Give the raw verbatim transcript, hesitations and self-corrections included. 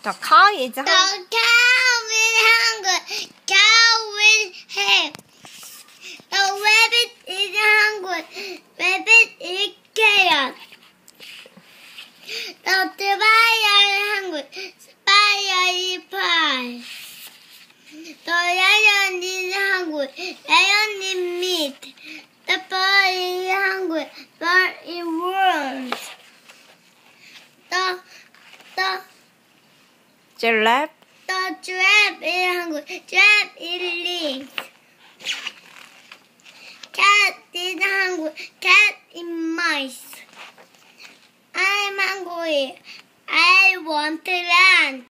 The cow is The cow is hungry. Cow will have. The rabbit is hungry. Rabbit is carrot. The spider is hungry. Spider is pie. The lion is hungry. Lion is meat. The bird is hungry. Bird is worms. The the giraffe. The giraffe is hungry. Giraffe is leaves. Cat is hungry. Cat is mice. I'm hungry. I want to run.